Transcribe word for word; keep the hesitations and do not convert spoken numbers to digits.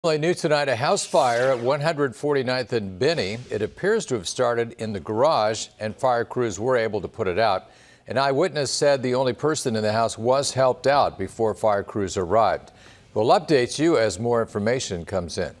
New tonight, a house fire at one hundred forty-ninth and Benny. It appears to have started in the garage, and fire crews were able to put it out. An eyewitness said the only person in the house was helped out before fire crews arrived. We'll update you as more information comes in.